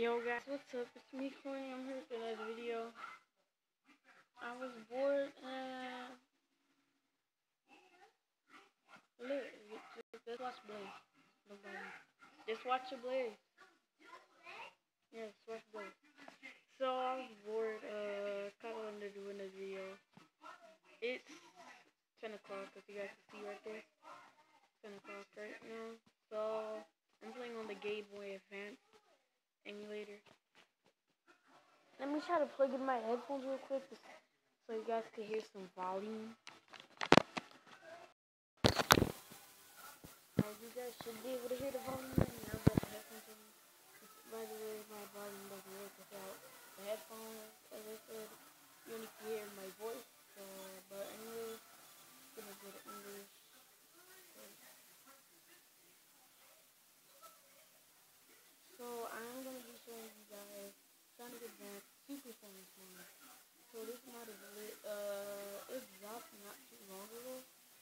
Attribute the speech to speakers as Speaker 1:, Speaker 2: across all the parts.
Speaker 1: Yo guys, what's up? It's me, Corny. I'm here with another video. I was bored and look, just watch Blaze. Nobody. Just watch the Blaze. Yeah, just watch Blaze. So I was bored. Kind of wanted to do another video. It's 10 o'clock, as you guys can see right there. 10 o'clock right now. So I'm playing on the Game Boy Advance emulator. Let me try to plug in my headphones real quick so you guys can hear some volume. You guys should be able to hear the volume right now that the headphones are in. By the way, my volume doesn't work without the headphones. As I said, you only can hear my voice. But anyway, I'm gonna go to English. So I'm gonna be showing you guys Sonic Advance Super Sonic Mode. So this mod is lit. It dropped not too long ago.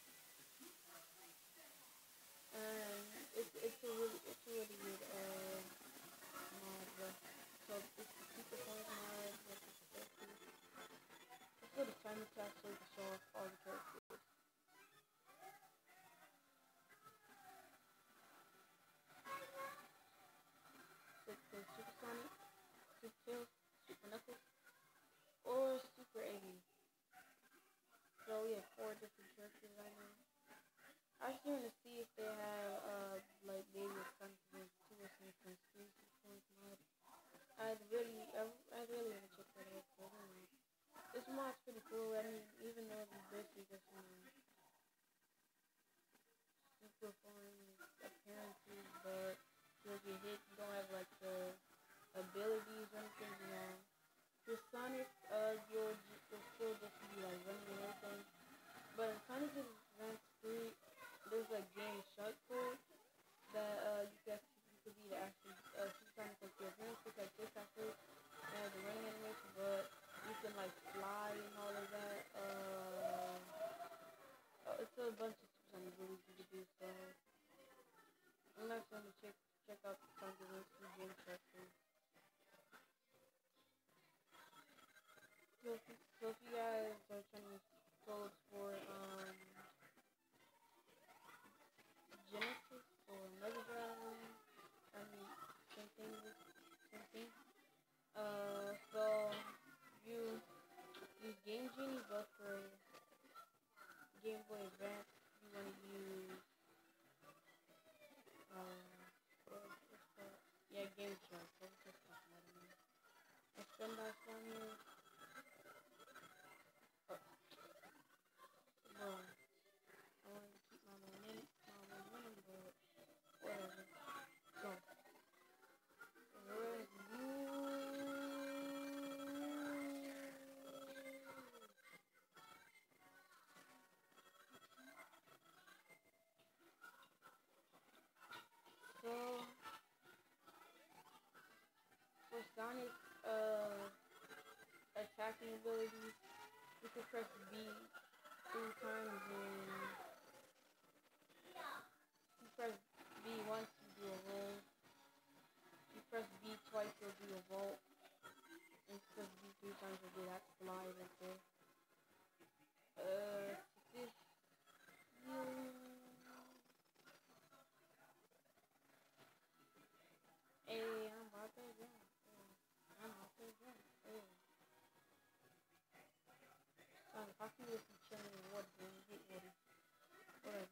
Speaker 1: And it's a really good mod, bro. So it's the Super Sonic mod. Let's go to time attack so we can show off all the characters. So it's the Super Sonic, Super Tails, Super Knuckles, or Super Eggy. So we have 4 different characters right now. I was trying to see if they have like maybe a Sonic Advance 2 or something exclusive Sonic mod. I really want to check that out. So this mod's pretty cool. I mean, even though it's basically just super foreign appearances, but you'll get hit. You don't have like the abilities or anything. You know, with Sonic, you'll still just be like running and everything. But in Sonic Advance 3, there's a game shut code that you could be the actual Super Sonic like your advance look like this at first, and the running animation, but you can like fly and all of that. It's a bunch of Super Sonic abilities you can do. So I'm not trying to check out the Sonic Advance 3 game shut code. So if you guys are trying to code for Genesis or Mega Drive, I mean same thing. So you use Game Genie, but for Game Boy Advance, you want to use Game Genie. So it's just a standoff on here. Bro, I wanted to keep my momentum, but whatever. So, where's you? So, for Sonic, attacking abilities, you can press B 3 times and you press B once to do a roll. You press B twice, you'll do a vault. And you press B 3 times, you'll do that slide right there. This Hey, I'm about to jump. If I can get some chilling in water, then get water. Whatever.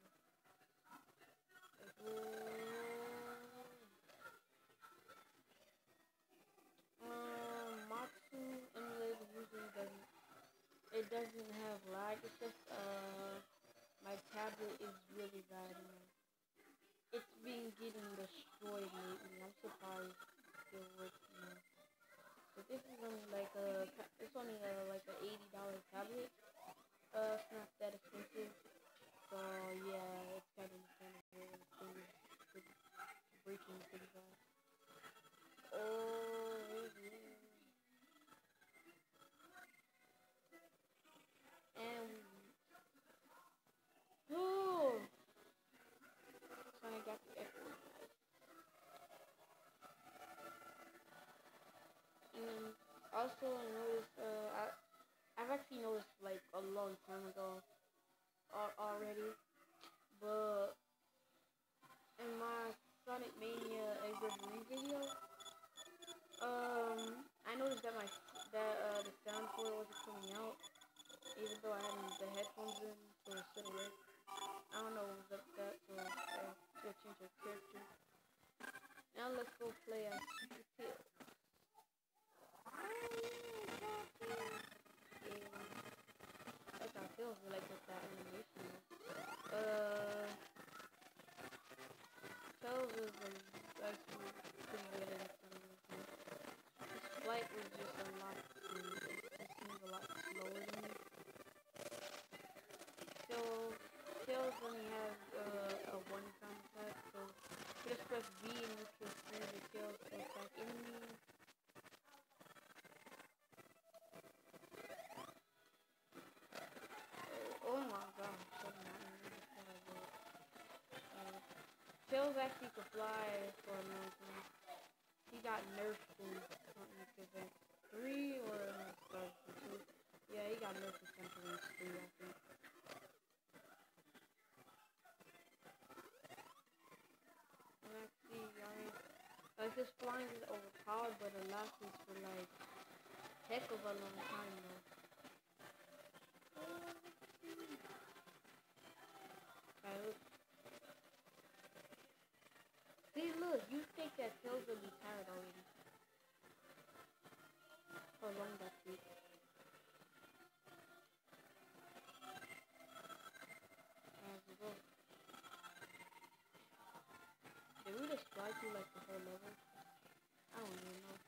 Speaker 1: Matsu emulator usually doesn't have lag. It's just my tablet is really bad. It's been getting destroyed lately. I'm surprised it still works. But this is only like it's only like an $80 tablet. It's not that expensive. So yeah, it's kind of understandable. It's breaking pretty fast. Oh yeah. And so I got the echo. also noticed, I've actually noticed like a long time ago already, but in my Sonic Mania anniversary video, I noticed that the sound for it wasn't coming out, even though I had the headphones in, so it should work. I don't know what was up with that, so to change your character. Now let's go play as Super Tails. That's how Tails were like with that animation. Tails is actually pretty good at this animation. His flight was just a lot, it seems a lot slower than me. So Tails only has a one-time attack, so you just press B and you can turn the Tails to attack enemies. Oh my gosh, that's not even Tails actually could fly for a long time. He got nerfed in something 3 or no, 2. Yeah, he got nerfed in something 3, I think. Like his flying is overpowered, but it lasts for like heck of a long time though. Okay, look. See, look, you think that Tails will be tired already. How long that takes. As we go. Did we just fly through like the whole level? I don't even know.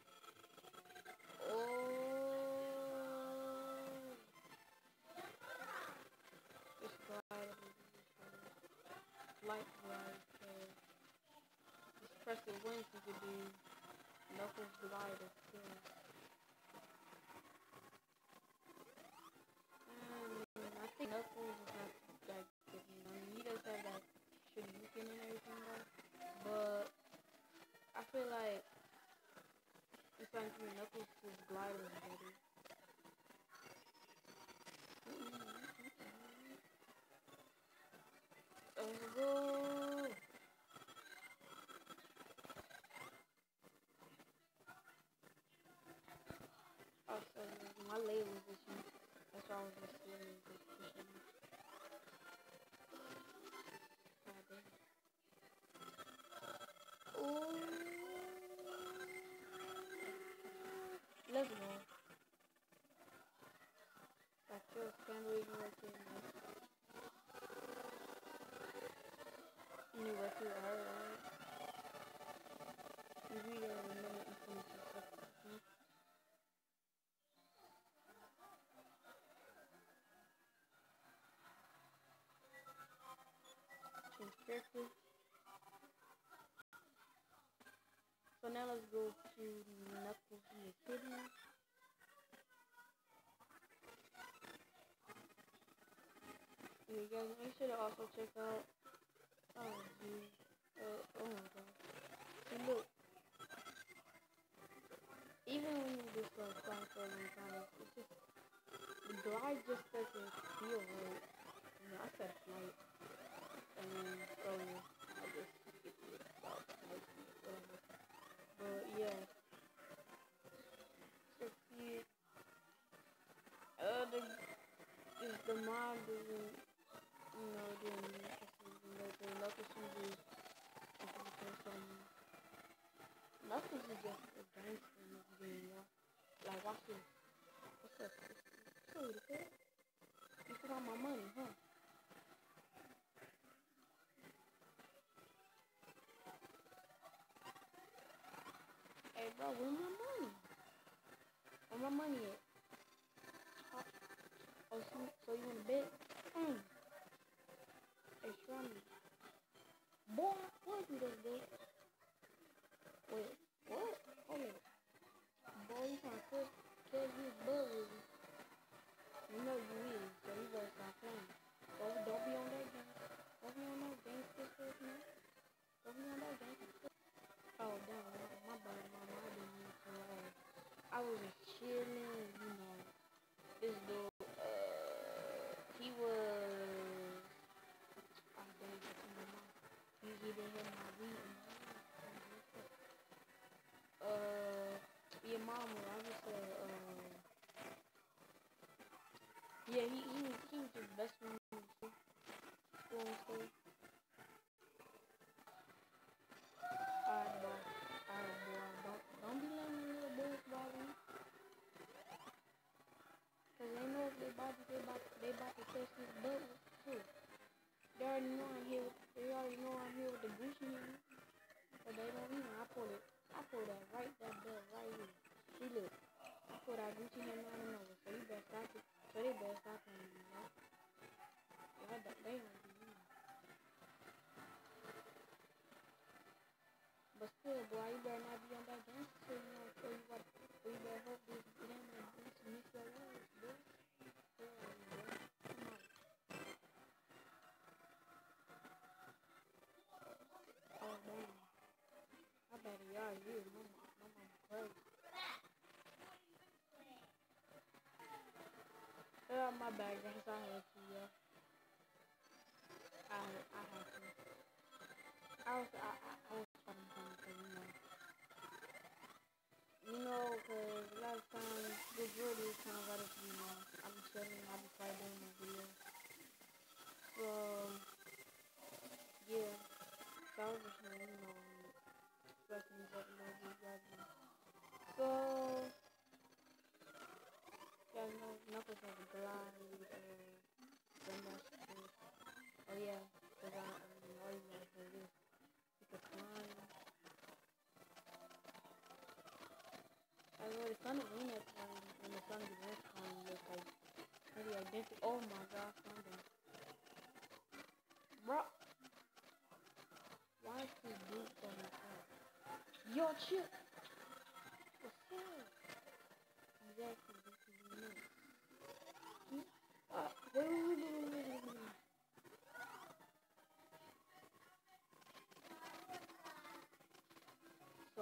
Speaker 1: Oh, just glide. Light glide. Just press the wings you could do. Knuckles glide as well. I think Knuckles is not that good. I mean, he does have that Shoryuken and everything though. But I feel like it's like Knuckles' glider is better. Let's go. Oh, so my leg was itching. That's why I was just sitting there pushing. God damn. Ooh. Let's go. That feels kind of even right there, man. You went through alright. You read a minute and 22 seconds. Change character. So now let's go to Knuckles in the city. You guys make sure to also check out. Oh geez. Oh my god. See, look. Even when you just flying for a long time, it's just the glide just doesn't feel right. You know, I said flight, and then earlier I just skipped it about whatever. But yeah, so see, the mob doesn't, the local changes. Knuckles is just a gangster in this game, yeah. Like, watch this. What's up? Show you the kid. You put on my money, huh? Hey, bro, where's my money? Where my money at? Oh, so you wanna bet? Hey, try me. Boy, what do this, bitch? Wait, what? Hold it. Boy, you trying to kill his butt. You know you is, so you better stop playing. Don't be on that game. Don't be on that game, sister, man. Don't be on that game. Oh, damn, my bad, mama. I didn't mean to. I was just chilling. pull that belt right here. See, look. I pull that Gucci hand out of nowhere. So you better stop it. So they better stop him, you know. Y'all don't, they don't do you. But still, boy, you better not be on that dance so you know, so you better hope this him and Gucci miss your words, boy. Yeah, boy. Come on. Oh, damn. I bet y'all here. My mama crazy. My bad, guys. I had to, yeah. I had to. I was talking something, you know, cause last time, the majority of times I just, you know, I be chilling, I be probably doing my videos. So, yeah. So I was just, you know, stressing these up a little bit, you guys know. So, you guys know, Knuckles has a glide, gymnastics. Oh yeah, cause I always gotta say this. You can climb. I know the sun is in that time, and the sun is in that time, looks like pretty identical. Oh my gosh, calm down. Bro, why is this dude so much up? Yo, chill. What's up? Exactly, this is me. Wait. So,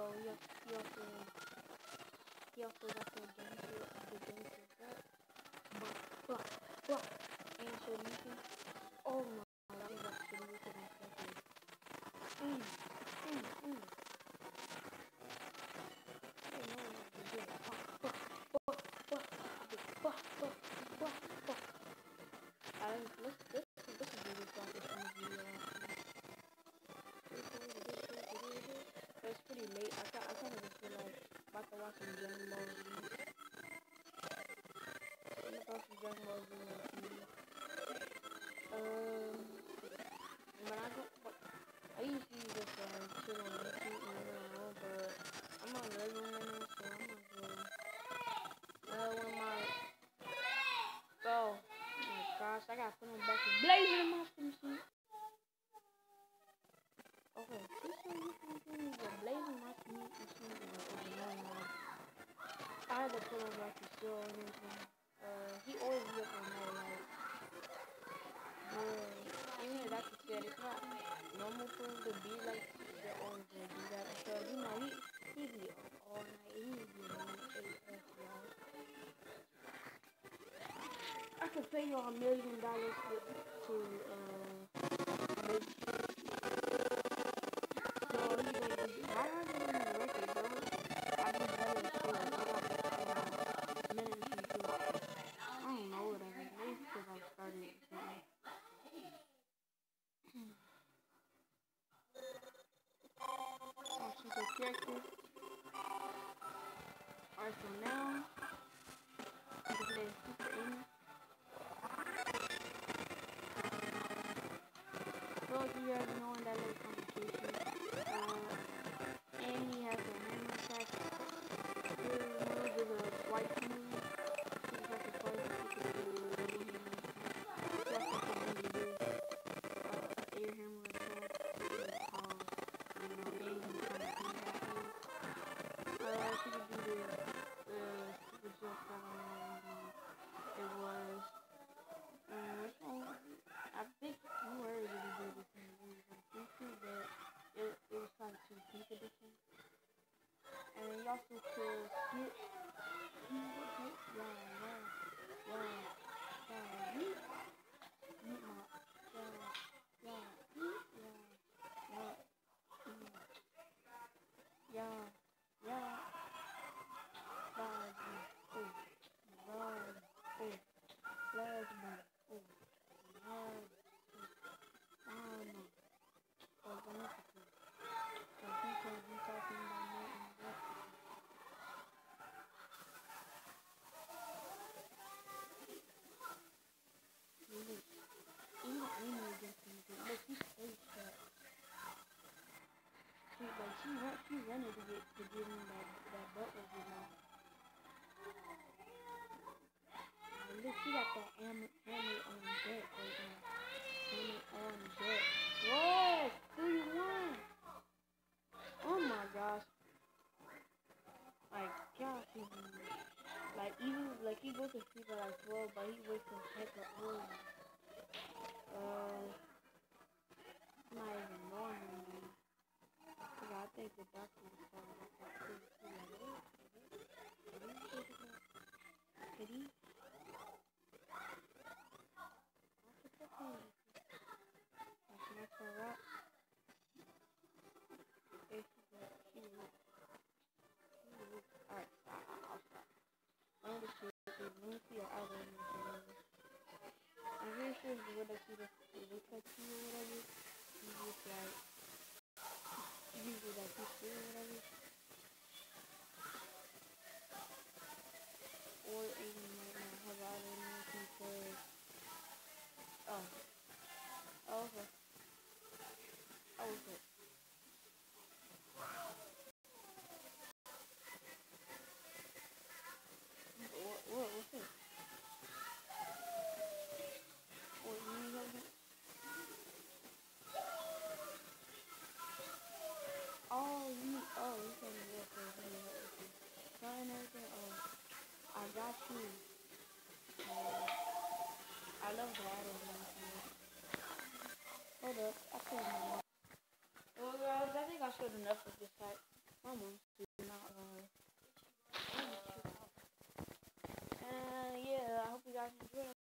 Speaker 1: he also got the gangster cut. But, and so you can, oh my god, he's actually looking at something. I don't know what to do. Let's do this on this video. It's pretty late. I kind of just feel like about to watch some Dragon Ball Z. I'm gonna watch some Dragon Ball Z on TV. I usually just chill on YouTube and but I'm on the living room right now, so I'm gonna go. Oh my gosh, I gotta put on back and blazing in my machine. Okay, this one you can do is a blazing machine I had to put on like the show and everything. He always be up all night, like, even if that's said, it's not normal for him to be like, they're always gonna do that, because, you know, he be up all night, he be around 8 y'all. I could pay y'all $1 million to make so he gonna be, I haven't been on the record, bro. I be better at school. I don't know, whatever. Maybe because I started it or something. She's a character. Alright, so now I'm gonna play Super Amy. So if you guys know in that little competition, and he has a hammer attack. His move is a swipe move. He's like a swipe that you can do with a hammer attack. He also can do this air hammer attack, which is how, you know, then he kind of comes back in. She could do this super jump, I don't know, it was, which one? I think you already did this in the movie, but I'm pretty sure that it was kind of to the pink edition. And you also could skip. She's running to get getting that butt was getting off. Look, he got that hammer on deck right now. Hammer on deck. What? 3-1. Oh my gosh. Like, gosh, like, even, like, he goes to sleep at like 12, but he wakes up hecka early. Not even normal, man. I think the doctor was talking about that too. Could he? That's her rock. Alright, I'll stop. Let me see your outline. I'm pretty sure when I see the look like you or whatever, you just like, usually like this or whatever. Or even might not have outline because, oh, okay. Oh, okay. What's this? What, you need help? Oh, you can do this, so you need help with this. Trying everything, oh, I got you. I love the outline. Hold up, I couldn't remember. Well, guys, I think I showed enough of this site. My mom's not, yeah, I hope you guys enjoyed.